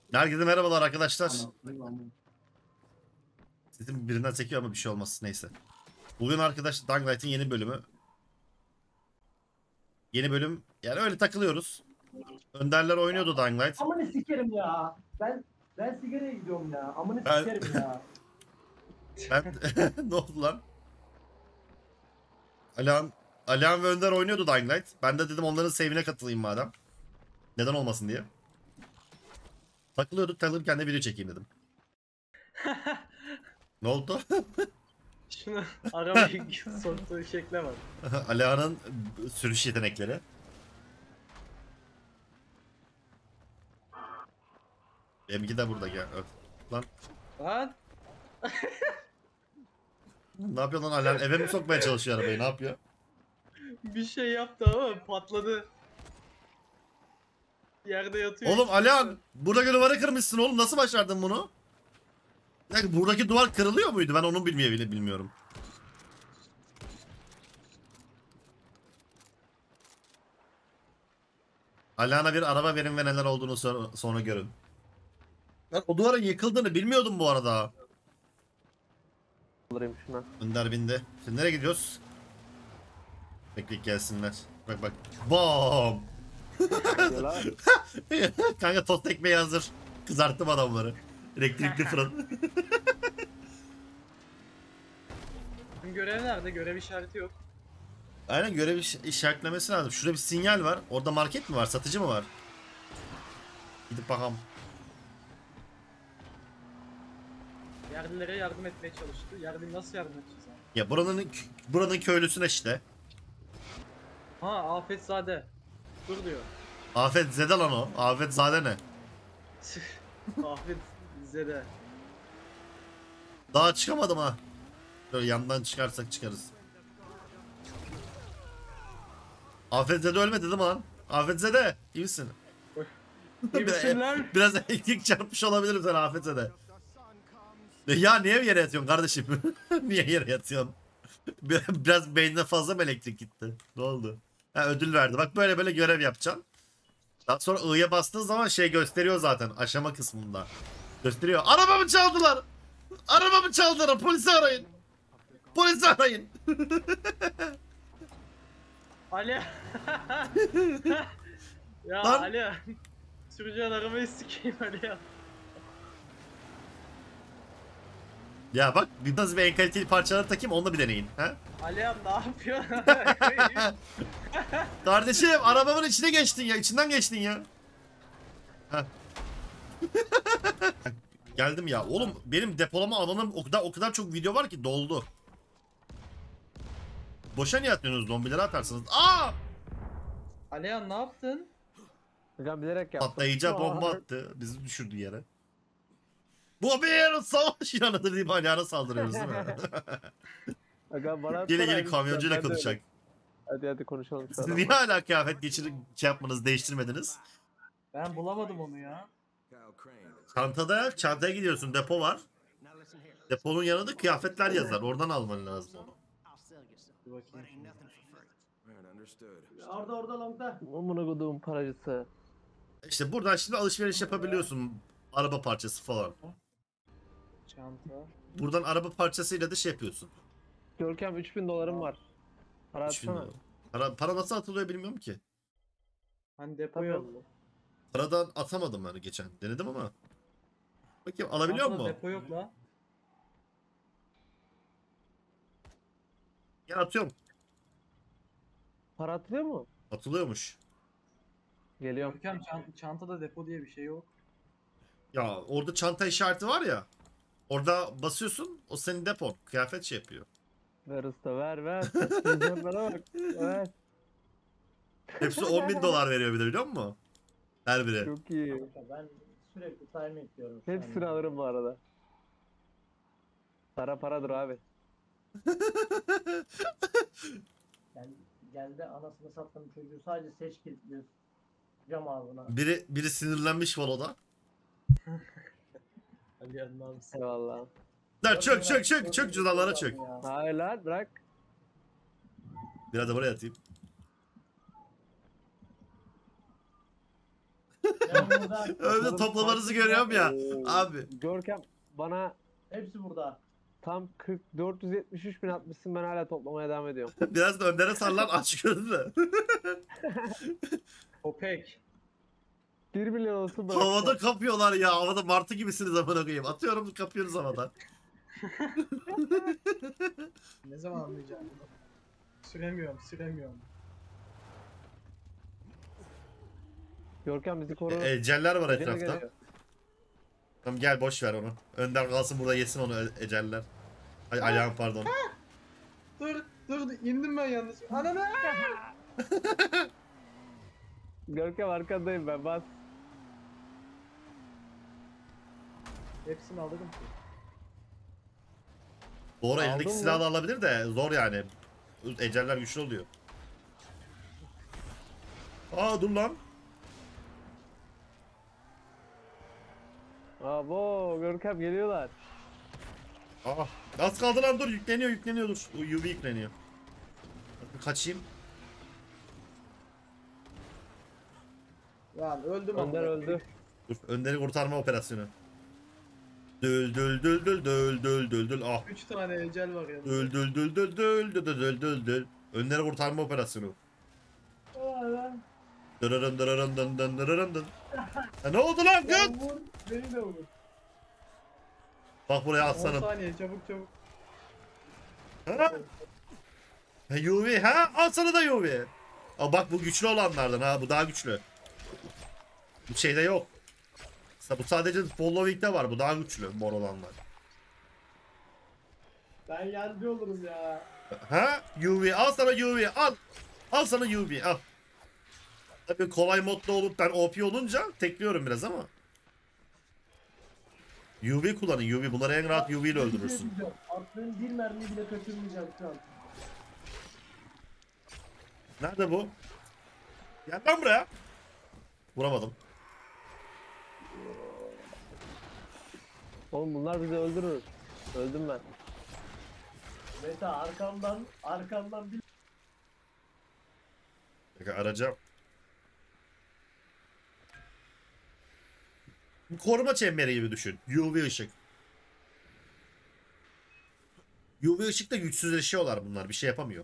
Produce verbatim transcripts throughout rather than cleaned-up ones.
Herkese merhabalar arkadaşlar. Sesim birinden çekiyor ama bir şey olmaz. Neyse. Bugün arkadaş Dying Light'in yeni bölümü. Yeni bölüm. Yani öyle takılıyoruz. Önderler oynuyordu Dying Light. Amını sikerim ya. Ben ben sigaraya gidiyorum ya. Amını Ben- sikerim ya. Ben ne oldu lan? Alihan, Alihan ve Önder oynuyordu Dying Light. Ben de dedim onların save'ine katılayım madem. Neden olmasın diye. Takılıyorduk, takılırken de video çekeyim dedim. Ne oldu? Şunu arabayı soktuğu şekle bak. Alihan'ın sürüş yetenekleri. Benimki de burada gel. Öf. Lan Lan ne yapıyor lan Alihan? Eve mi sokmaya çalışıyor arabayı? Ne yapıyor? bir şey yaptı ama patladı. Yerde yatıyor. Oğlum Alihan buradaki duvarı kırmışsın oğlum. Nasıl başardın bunu? Yani buradaki duvar kırılıyor muydu? Ben onu bilmiyor bile bilmiyorum. Alihan'a bir araba verin ve neler olduğunu sonra, sonra görün. Ben o duvarın yıkıldığını bilmiyordum bu arada. Alayım şuna. Önder bindi. Şimdi nereye gidiyoruz? Bekle gelsinler. Bak bak. Bom! Yola. Kanka tost ekmeği hazır. Kızarttım adamları. Elektrikli fırın. Bizim görev nerede? Görev işareti yok. Aynen görev iş- işaretlemesi lazım. Şurada bir sinyal var. Orada market mi var? Satıcı mı var? Gidip bakalım. Yerlilere yardım etmeye çalıştı. Yerli nasıl yardım edeceğiz abi? Ya buranın buranın köylüsüne işte. Ha Afetzade. Dur diyor. Afet Zede lan o. Afet Zade ne? Afet Zede. Daha çıkamadım ha. Böyle yandan çıkarsak çıkarız. Afet Zede ölmedi değil mi lan? Afet Zede iyi misin? İyi misin lan? Biraz elektrik çarpmış olabilirim sen Afet Zede. Ya niye yere yatıyorsun kardeşim? Niye yere yatıyorsun? Biraz beynine fazla mı elektrik gitti? Ne oldu? Ha, ödül verdi. Bak böyle böyle görev yapacaksın. Daha sonra I'ya bastığın zaman şey gösteriyor zaten aşama kısmında. Gösteriyor. Arabamı çaldılar. Arabamı çaldılar. Polisi arayın. Polisi arayın. Ali. Ya Lan. Ali. Süreceğin arabayı sikeyim Ali ya. Ya bak bir nasıl bir en kaliteli parçaları takayım onunla bir deneyin. Ha? Ali ya ne yapıyorsun? Kardeşim arabamın içine geçtin ya. İçinden geçtin ya. Heh. Geldim ya. Oğlum benim depolama alanım o kadar o kadar çok video var ki doldu. Boşa niye atıyorsunuz zombileri atarsınız? Aa! Ali ya ne yaptın? Hocam bilerek yaptım. Patlayıcı bomba attı. Bizi düşürdü yere. Bu bir savaş ilanıdır deyip Alihan'a saldırıyoruz değil mi? Aga bana Gene atsana gene aynısını, kamyoncuyla ben de öyle. konuşacak. Hadi hadi konuşalım şu Siz an. niye hala kıyafet geçirip şey yapmanız, değiştirmediniz? Ben bulamadım onu ya. Çantada, çantaya gidiyorsun. Depo var. Deponun yanında kıyafetler yazar. Oradan alman lazım onu. Dur bakayım. Orada orada longda. Amına koduğum paracısı. İşte buradan şimdi alışveriş yapabiliyorsun. Araba parçası falan. Çanta. Buradan araba parçasıyla da şey yapıyorsun. Görkem üç bin dolarım var. Para üç bin atsana. dolar. Para, para nasıl atılıyor bilmiyorum ki. Hani depo Tabii. yok. Paradan atamadım ben geçen. Denedim ama. Bakayım alabiliyor Çantada mu? depo yok la. Gel atıyorum. Para atılıyor mu? Atılıyormuş. Geliyorum. Görkem çan- çantada depo diye bir şey yok. Ya orada çanta işareti var ya. Orada basıyorsun o senin depon. Kıyafet şey yapıyor. Ver usta ver ver. Vizyonlara bak. Ver. Hepsi on bin dolar veriyor bir de biliyor musun? Her biri. Çok iyi. Ben sürekli timing diyorum. şu Hepsini an. alırım bu arada. Para paradır abi. Yani geldi anasını sattım çocuğu sadece seç kilitliyor. Cam ağzına. Biri biri sinirlenmiş valoda. Ali ya ne yapsın? Eyvallah. Lan çök çök çök çök cüzdanlara çök. Ya. Hayır lan bırak. Biraz da buraya atayım. Ya burada. Öyle toplamanızı görüyorum ya. Oo, Abi. Görkem bana Hepsi burada. tam kırk dört yüz yetmiş üç bin atmışsın, ben hala toplamaya devam ediyorum. Biraz da Önder'e sarlan aç gözlü. Opek. bir milyon olsun bırak. Havada kapıyorlar ya. Havada martı gibisiniz amına koyayım. Atıyorum kapıyoruz havada. Ne zaman anlayacağım bunu? Süremiyorum, süremiyorum. Görkem bizi koru. E, eceller var Gene etrafta. geliyor. Tamam gel boş ver onu. Önder kalsın burada yesin onu e- eceller. Ay ayağım pardon. Dur, dur, indim ben yanlış. Ananı! Görkem arkandayım ben, bas. Hepsini alırım ki. Doğru Aldın elindeki mı? silahı da alabilir de zor yani. Eceller güçlü oluyor. Aa dur lan. Abo Görkem geliyorlar. Aa az kaldı lan dur yükleniyor yükleniyor dur. U V yükleniyor. Kaçayım. Lan öldüm Önder ama. öldü. Dur Önder'i kurtarma operasyonu. Dül dül dül dül dül dül dül dül ah. Üç tane ecel var yanında. Dül dül dül dül dül dül dül dül dül. Önder'i kurtarma operasyonu. Aa, lan. Dırırın dırırın dın dın dırırın dın. Ya ne oldu lan Ya göt? vur. Beni de vur. Bak buraya on aslanım. saniye çabuk çabuk. Ha? Ha, U V ha? Al sana da U V. Aa, bak bu güçlü olanlardan ha bu daha güçlü. Bu şeyde yok. Bu sadece Following'de var bu daha güçlü mor olanlar. Ben yancı olurum ya. Ha? U V al sana U V al. Al sana U V al. Tabii kolay modda olup ben O P olunca tekliyorum biraz ama. U V kullanın U V bunları en rahat U V ile öldürürsün. Attığın bir mermi bile kaçırmayacağım şu an. Nerede bu? Gel lan buraya. Vuramadım. Oğlum bunlar bizi öldürür. Öldüm ben. Meta arkamdan arkamdan bir Peki arayacağım. Bu koruma çemberi gibi düşün. U V ışık. U V ışıkta güçsüzleşiyorlar bunlar. Bir şey yapamıyor.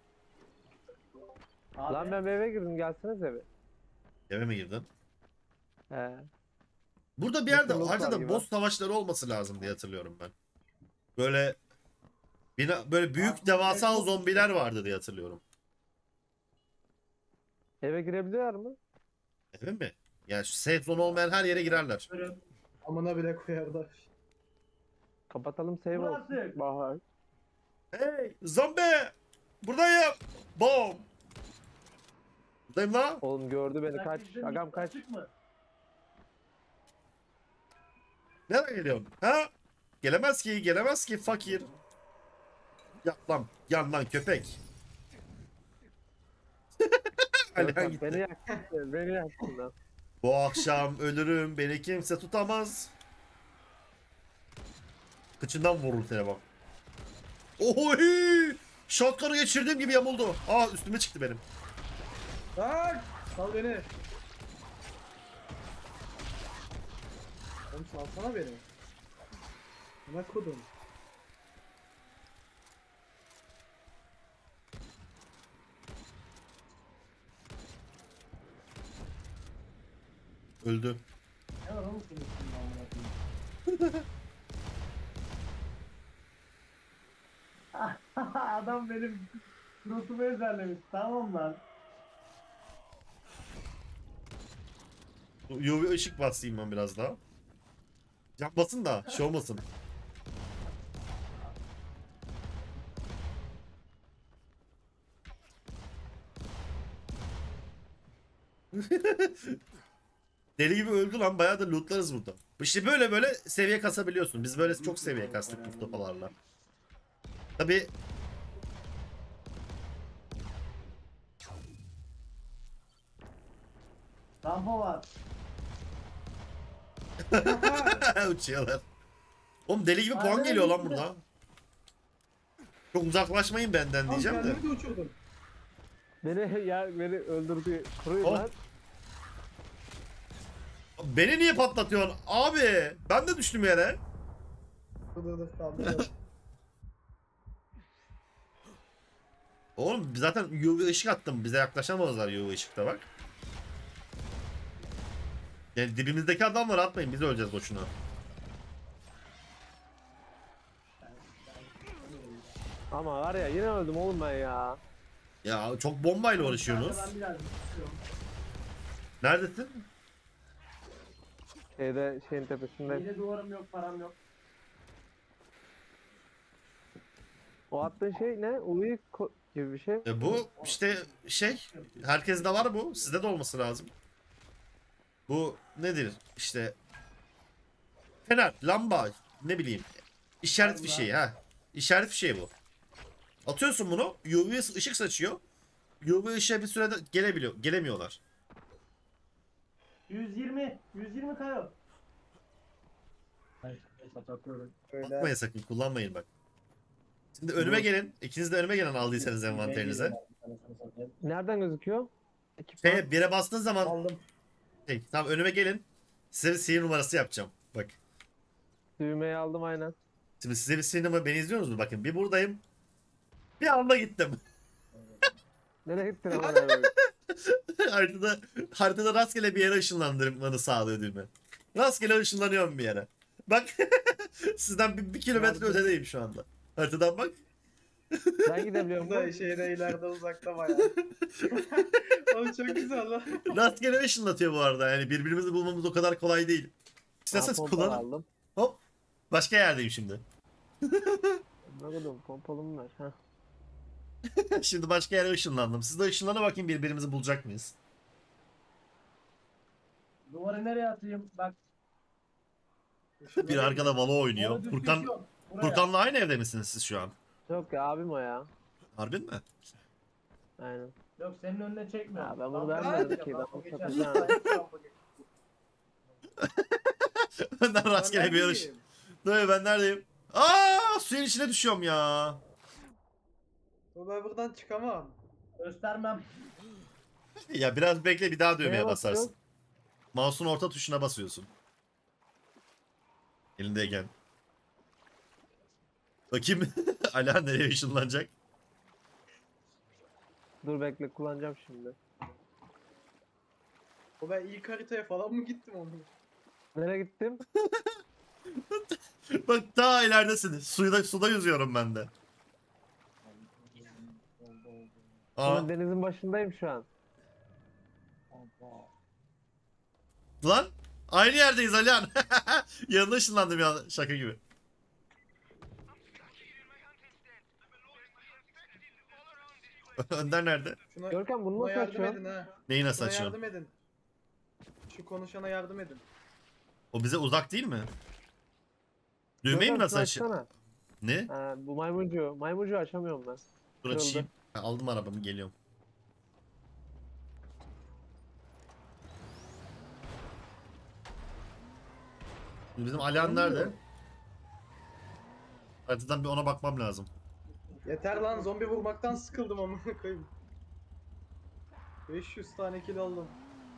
abi, Lan ben bir eve girdim, gelsenize bir. Eve mi girdin? He. Burada bir yerde Yakınlık var haritada gibi. boss savaşları olması lazım diye hatırlıyorum ben. Böyle bina, böyle büyük devasa zombiler vardı diye hatırlıyorum. Eve girebiliyorlar mı? Eve mi? Yani şu safe zone olmayan her yere girerler. Amına bile koyarlar. Kapatalım, save olsun. Burası. Bahar. Hey zombi! Buradayım! Bom! Buradayım lan. Oğlum gördü beni, sen kaç. bizden Agam bir kaç. açık mı? Nereye geliyorsun? Ha? Gelemez ki, gelemez ki fakir. Yat lan, yan lan köpek. Alihan Görkem, gitti. beni yaktın, beni yaktın lan. Bu akşam ölürüm, beni kimse tutamaz. Kıçından vurur seni bak. Oy! Shotgun'u geçirdiğim gibi yamuldu. Aa üstüme çıktı benim. Lan! Sal beni. Oğlum salsana beni. Ana kodum. Öldü. Ne var oğlum senin üstünde amına koyayım? Adam benim suratımı ezerlemiş, tamam lan. U V ışık basayım ben biraz daha. Yapmasın da şey olmasın. Deli gibi öldü lan bayağı da lootlarız burada. İşte böyle böyle seviye kasabiliyorsun. Biz böyle çok seviye kastık Mustafa'larla. Tabi Rampa var. uçuyorlar. Oğlum deli gibi puan Aynen geliyor lan öyle. burada. Çok uzaklaşmayın benden Lan diyeceğim de. kendimi de uçurdum. Beni ya beni öldürdü. Kuruyun Oh. lan. beni niye patlatıyorsun? Abi ben de düştüm yere. Dur dur dur tamam. dur. Oğlum zaten U V ışık attım. Bize yaklaşamazlar U V ışıkta bak. Yani dibimizdeki adamları atmayın. Biz öleceğiz boşuna. Ama var ya yine öldüm oğlum ben ya. Ya çok bombayla uğraşıyorsunuz. Ben biraz istiyorum. Neredesin? Şeyde şeyin tepesinde. İyi de duvarım yok, param yok. O attığın şey ne? Uyu ko- gibi bir şey. E bu işte şey. Herkeste var bu. Sizde de olması lazım. Bu nedir? İşte fener, lamba, ne bileyim. İşaret fişeği ha. İşaret fişeği bu. Atıyorsun bunu. U V ışık saçıyor. U V ışığa bir sürede gelebiliyor, gelemiyorlar. yüz yirmi, yüz yirmi kayo. Hayır, satıyorum. Bakmayın sakın, kullanmayın bak. Şimdi önüme gelin. İkiniz de önüme gelin aldıysanız envanterinize. Nereden gözüküyor? Ekip Şey, bire bastığın zaman Aldım. şey, tamam önüme gelin. Size bir sihir numarası yapacağım. Bak. düğmeyi aldım aynen. Şimdi size bir sihir numarası, beni izliyorsunuz mu? Bakın bir buradayım. Bir anda gittim. Nereye gittin ama nereye? haritada, haritada rastgele bir yere ışınlandırmanı sağlıyor düğme. Rastgele ışınlanıyorum bir yere. Bak sizden bir, bir kilometre ötedeyim şu anda. Haritadan bak. Ben gidebiliyorum. Burada şeyde ileride uzakta bayağı. Oğlum çok güzel lan. Rastgele ışınlatıyor bu arada. Yani birbirimizi bulmamız o kadar kolay değil. İsterseniz Pompalı kullanın. aldım. Hop. Başka yerdeyim şimdi. Ne kadar pompalı mı var? Heh. Şimdi başka yere ışınlandım. Siz de ışınlana bakayım, birbirimizi bulacak mıyız? Duvarı nereye atayım? Bak. Bir arkada Valo oynuyor. Duvarı düz Furkan, düşüyor. Buraya. Furkan'la aynı evde misiniz siz şu an? Yok ya abim o ya. Harbin mi? Aynen. Yok senin önüne çekmiyorum. Ya ben bunu Rampa vermedim geçeceğim, ki, ben rampa bunu geçeceğim. satacağım. Rampa geçeceğim. Önden rastgele bir yarış. Dur ben neredeyim? Aa, suyun içine düşüyorum ya. Ben buradan çıkamam. Göstermem. Ya biraz bekle, bir daha düğmeye Neye basarsın. basıyorsun? Mouse'un orta tuşuna basıyorsun. Elindeyken. Bakayım Ala nereye ışınlanacak? Dur bekle kullanacağım şimdi. O ben ilk haritaya falan mı gittim onu? Nereye gittim? Bak daha ileridesiniz. Suda, suda yüzüyorum ben de. Aa, Ben denizin başındayım şu an. lan aynı yerdeyiz Alihan. Yanına ışınlandım ya, şaka gibi. Önder nerede? Şuna, Görkem bunu şuna nasıl yardım açıyorsun? edin ha. Neyi nasıl Şuna açıyorum? yardım edin. Şu konuşana yardım edin. O bize uzak değil mi? Düğmeyi mi Görkem, nasıl şunu açayım? açsana. Ne? Ha, bu maymuncu. Maymuncu açamıyorum ben. Dur Kırıldı. açayım. Ha, aldım arabamı, geliyorum. Şimdi bizim Alihan nerede? Haritadan bir ona bakmam lazım. Yeter lan, zombi vurmaktan sıkıldım amına koyayım. beş yüz tane kill aldım.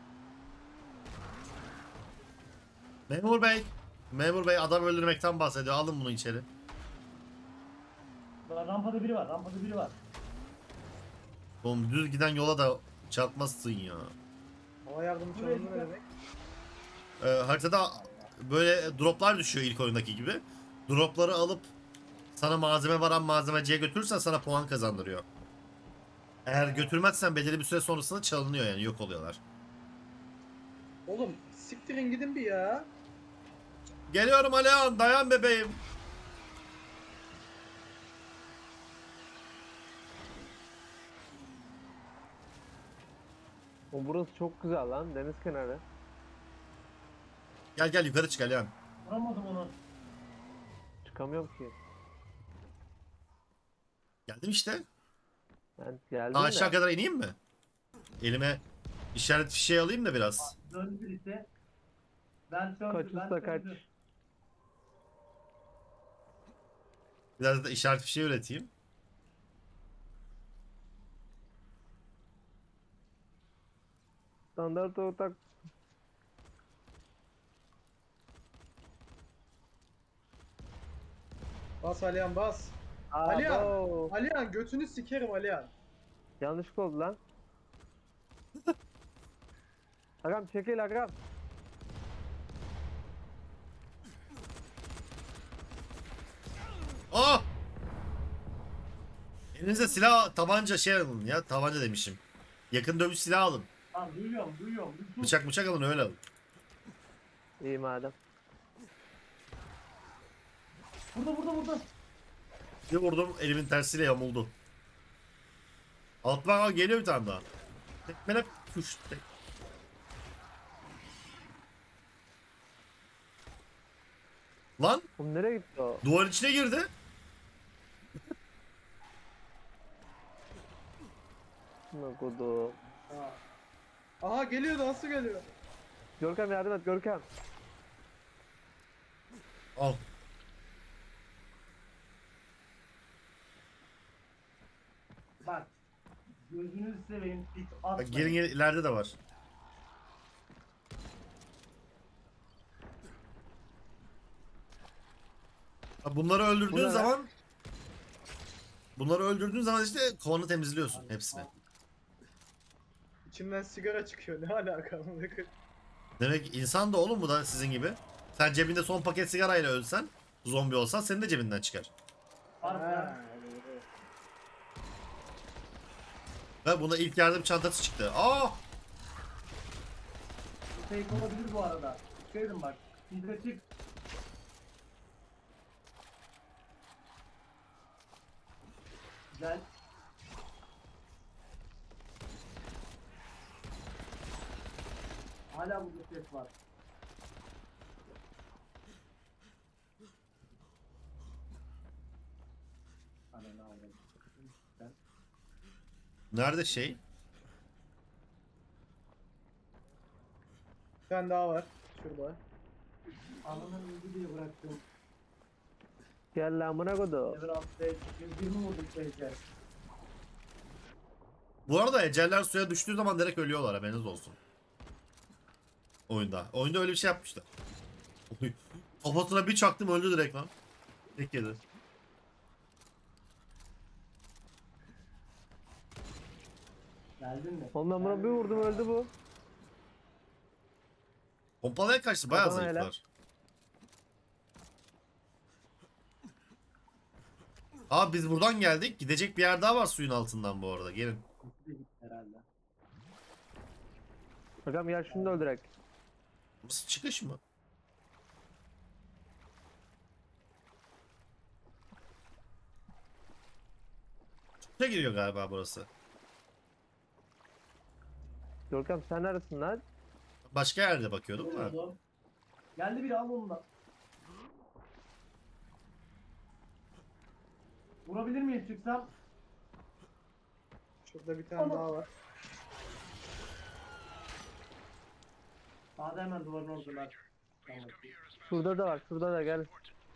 Memur bey. Memur bey adam öldürmekten bahsediyor. Alın bunu içeri. Lan rampada biri var, rampada biri var. Oğlum düz giden yola da çarpmazsın ya. Hava yardımcı Buraya oldu ne dikkat. demek? Ee, haritada böyle droplar düşüyor ilk oyundaki gibi. Dropları alıp sana malzeme varan malzemeciye götürürsen sana puan kazandırıyor. Eğer götürmezsen belirli bir süre sonrasında çalınıyor, yani yok oluyorlar. Oğlum siktirin gidin bir ya. Geliyorum Alihan, dayan bebeğim. O burası çok güzel lan. Deniz kenarı. Gel gel yukarı çık Alihan. Vuramadım onu. Çıkamıyorum ki. Geldim işte. Ben geldim Daha de. aşağı kadar ineyim mi? Elime işaret fişeği alayım da biraz. Döndü birisi. Ben söndü, Kaç ben usta kaç. söndü. Biraz da işaret fişeği üreteyim. Standart ortak. Bas Alihan bas. Alihan. Abo. Alihan götünü sikerim Alihan. Yanlışlık oldu lan. Agam çekil agam. Aa! Elinize silah, tabanca şey alın ya. Tabanca demişim. Yakın dövüş silahı alın. Lan duyuyorum duyuyorum. Bir sus. Bıçak bıçak alın, öyle alın. İyi madem. Burada burada burada. Bir vurdum, elimin tersiyle yamuldu. Alttan al, geliyor bir tane daha. Tekmele puş. Tek. Lan Oğlum nereye gitti o? duvar içine girdi. Ne kodu. Ha. Aha geliyor nasıl geliyor? Görkem yardım et Görkem. Al. Bak. Gözünüzü seveyim. Pit Bak, atmayın. gelin gelin, ileride de var. Ha, bunları Bu öldürdüğün ne zaman bunları öldürdüğün zaman işte kovanı temizliyorsun hepsini. İçimden sigara çıkıyor ne alaka amına koyayım? Demek insan da oğlum bu da sizin gibi. Sen cebinde son paket sigarayla ölsen, zombi olsan senin de cebinden çıkar. Harbi Ha. lan. Ve buna ilk yardım çantası çıktı. Aa! Fake olabilir bu arada. Söyledim bak. Filtre çık. Güzel. Hala burada ses var. Ananı avradım. Ben- Nerede şey? Bir tane daha var. Şurada. Ananı öldü diye bıraktım. Gel lan buna kodu. Level altıda yüz yirmi vurduk Beyce. Bu arada eceller suya düştüğü zaman direkt ölüyorlar, haberiniz olsun. Oyunda. Oyunda öyle bir şey yapmışlar. Oy. Kafasına bir çaktım, öldü direkt lan. Tek yedi. Geldin mi? Ondan buna bir vurdum öldü bu. Pompalıya kaçtı, bayağı Adama helal. zayıflar. Abi biz buradan geldik. Gidecek bir yer daha var suyun altından bu arada. Gelin. Gitti gitti herhalde. Agam gel şunu da öldürek. Burası çıkış mı? Çıkışa giriyor galiba burası. Görkem sen neredesin lan? Başka yerde bakıyordum da. Oldu. Geldi biri al onu da. Vurabilir miyim çıksam? Şurada bir tane Ama- daha var. Sağda hemen duvarın oradalar. Tamam. Şurada da var şurada da gel.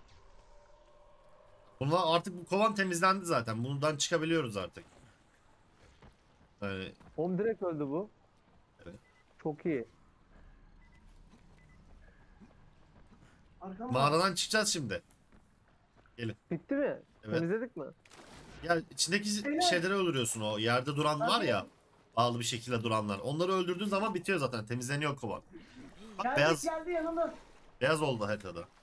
Bunlar artık bu kovan temizlendi zaten. Bundan çıkabiliyoruz artık. Yani Oğlum direkt öldü bu. Evet. Çok iyi. Arkam var. mağaradan çıkacağız şimdi. Bitti mi? Evet. Temizledik mi? Ya içindeki Beyler. şeyleri öldürüyorsun, o yerde duran var ya. Bağlı bir şekilde duranlar. Onları öldürdüğün zaman bitiyor zaten. Temizleniyor kovan. Bak, Geldi beyaz geldi yanımda. beyaz oldu haritada.